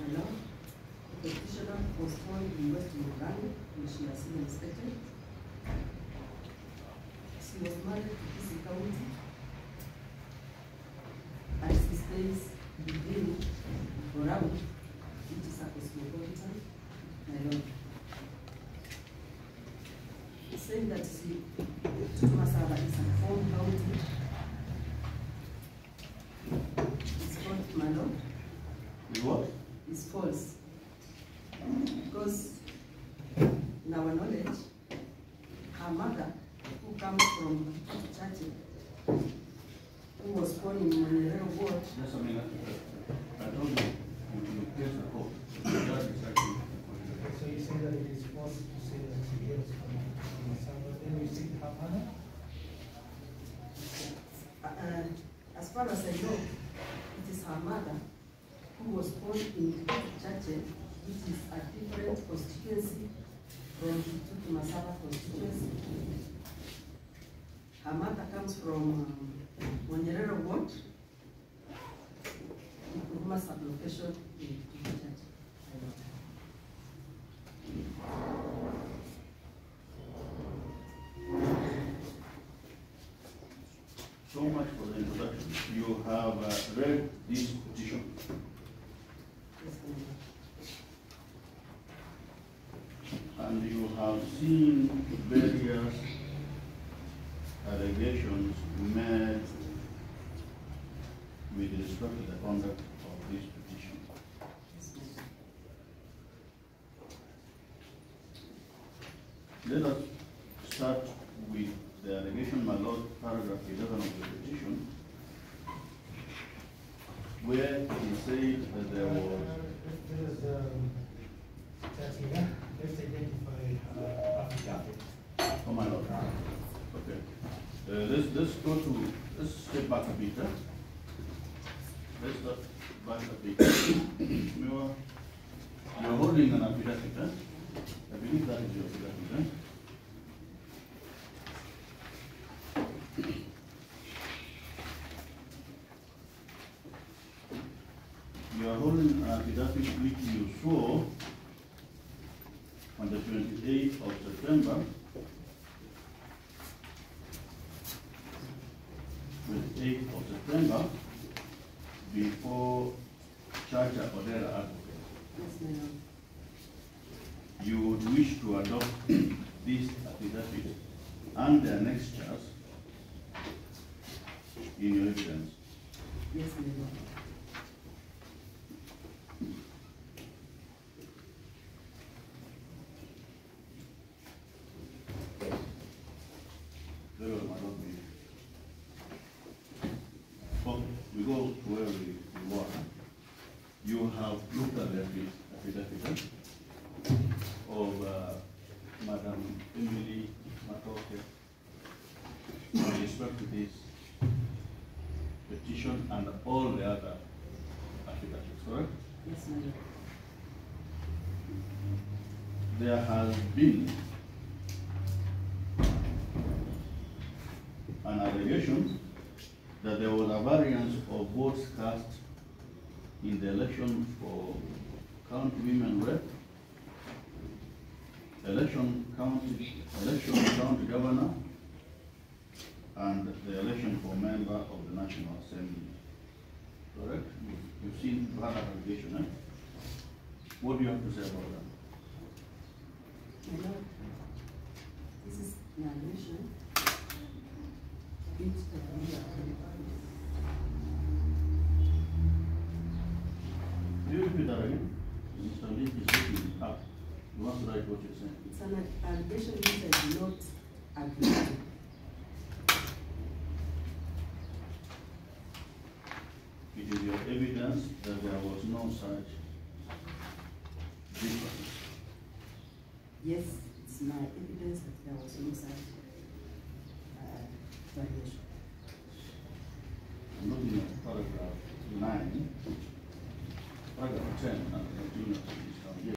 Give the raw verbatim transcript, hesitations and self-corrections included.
My Lord, the petitioner was born in West Uganda when she was still inspected. She was married to Kisi County, and she stays within Borabu, which is a cosmopolitan. My Lord, saying that she, Tutumasaba is a home county. It's false, my Lord. What? It's false. Because in our knowledge, her mother, who comes from Chachi, who was born in Monterey Ward. Yes, I mean, I, I told you, you place the court. So you say that it is false to say that she hails from Masaba, then you see her mother? Uh, as far as I know, it is her mother who was born in Chache, which is a different constituency from the Masaba constituency. Her mother comes from um, Monterey Ward, Kuruma sublocation in Chache. So much for the introduction. You have uh, read this petition. Yes, And you have seen various allegations made with respect to the conduct of this petition. Let us start with the allegation, my Lord, paragraph eleven of the petition, where he said that there was. Let us, um, Tatiana, let's identify uh, affidavit. Oh, my Lord. Okay. Uh, let's, let's go to, let's step back a bit. Huh? Let's step back a bit. you are, you're holding an affidavit. Huh? I believe that is your affidavit. Huh? You are holding an affidavit which you swore on the twenty-eighth of September, twenty-eighth of September, before Chacha Odera Advocate. yes, my Lord. You would wish to adopt this affidavit and the annexures in your evidence. Yes, my Lord. Very well, my Lord. Okay, we go to where we, we were. You have looked at the affidavit of uh, Madam Emily Matoke with respect to this petition and all the other affidavits, correct? Yes, my Lord. There has been an allegation that there was a variance of votes cast in the election for county women rep, election county, election county governor, and the election for member of the National Assembly. Correct? You've seen that allegation, eh? What do you have to say about that? My Lord, this is an allegation which the leader of the party. Can you repeat that again? Mister Lee is looking up. You want to write what you're saying. It's an allegation which I do not agree to. It is your evidence that there was no such difference. Yes, it's my evidence that there was no such uh, variation. I'm looking at paragraph nine, paragraph ten, and continue.